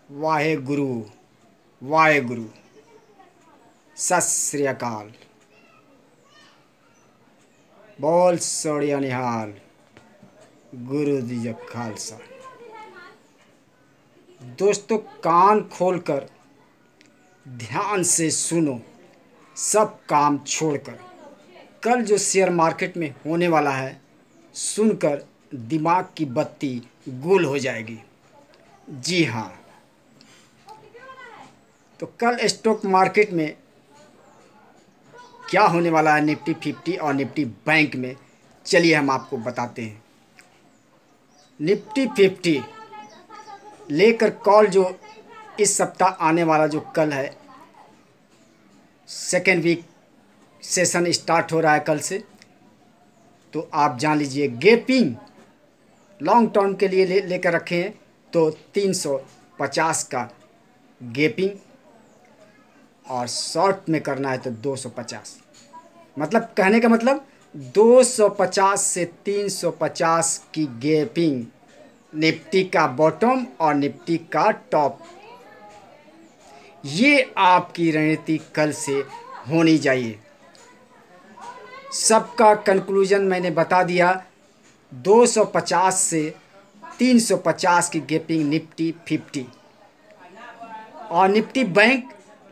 वाहेगुरु वाहेगुरु सत श्री अकाल। बोल सोड़िया निहाल गुरु जी जग खालसा। दोस्तों, कान खोलकर ध्यान से सुनो, सब काम छोड़कर। कल जो शेयर मार्केट में होने वाला है, सुनकर दिमाग की बत्ती गुल हो जाएगी। जी हाँ, तो कल स्टॉक मार्केट में क्या होने वाला है, निफ्टी 50 और निफ्टी बैंक में, चलिए हम आपको बताते हैं। निफ्टी 50 लेकर कॉल जो इस सप्ताह आने वाला जो कल है, सेकेंड वीक सेशन स्टार्ट हो रहा है कल से, तो आप जान लीजिए गैपिंग लॉन्ग टर्म के लिए लेकर रखे हैं तो 350 का गैपिंग, और शॉर्ट में करना है तो 250। मतलब कहने का मतलब 250 से 350 की गैपिंग, निफ्टी का बॉटम और निफ्टी का टॉप, ये आपकी रणनीति कल से होनी चाहिए। सबका कंक्लूजन मैंने बता दिया। 250 से 350 की गैपिंग निफ्टी 50 और निफ्टी बैंक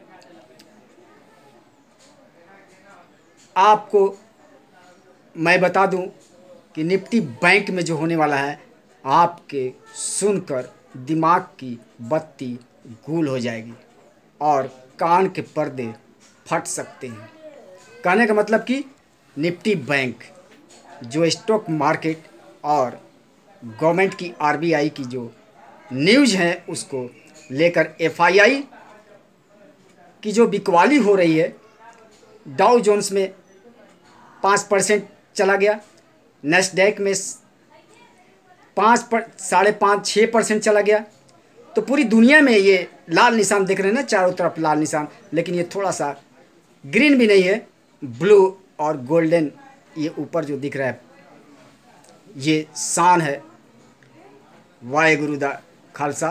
आपको मैं बता दूं कि निफ्टी बैंक में जो होने वाला है, आपके सुनकर दिमाग की बत्ती गूल हो जाएगी और कान के पर्दे फट सकते हैं। कहने का मतलब कि निफ्टी बैंक जो स्टॉक मार्केट और गवर्नमेंट की आरबीआई की जो न्यूज़ है, उसको लेकर एफआईआई की जो बिकवाली हो रही है, डाउ जोन्स में 5% चला गया, नैस्डैक में 5.5-6% चला गया। तो पूरी दुनिया में ये लाल निशान दिख रहे हैं ना, चारों तरफ लाल निशान, लेकिन ये थोड़ा सा ग्रीन भी नहीं है, ब्लू और गोल्डन ये ऊपर जो दिख रहा है, ये शान है। वाहेगुरु दा खालसा,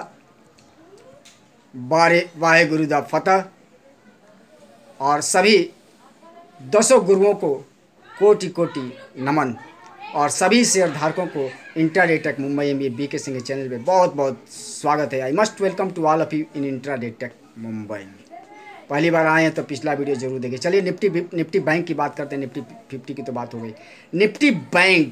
वाहेगुरु दा फतह। और सभी 10 गुरुओं को कोटि कोटि नमन, और सभी शेयर धारकों को intraday tech Mumbai MBA BK Singh channel पे बहुत बहुत स्वागत है। I must welcome to all of you in intraday tech Mumbai. पहली बार आए हैं तो पिछला वीडियो जरूर देखिए। चलिए निफ्टी बैंक की बात करते हैं। निफ्टी 50 की तो बात हो गई। निफ्टी बैंक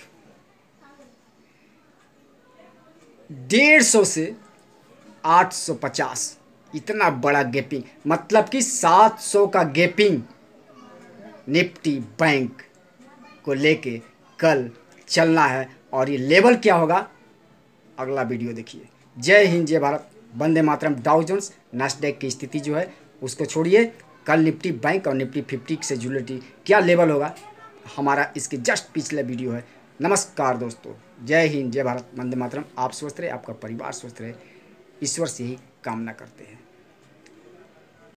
150 से 850 इतना बड़ा गैपिंग, मतलब कि 700 का गैपिंग निफ्टी बैंक को लेके कल चलना है। और ये लेवल क्या होगा, अगला वीडियो देखिए। जय हिंद, जय Bharat, Vande Mataram. Dow Jones Nasdaq की स्थिति जो है उसको छोड़िए, कल निफ्टी बैंक और निफ्टी 50 से जुड़े क्या लेवल होगा, हमारा इसके जस्ट पिछले वीडियो है। नमस्कार दोस्तों, जय हिंद, जय भारत, वंदे मातरम। आप स्वस्थ रहे, आपका परिवार स्वस्थ रहे, ईश्वर से ही कामना करते हैं।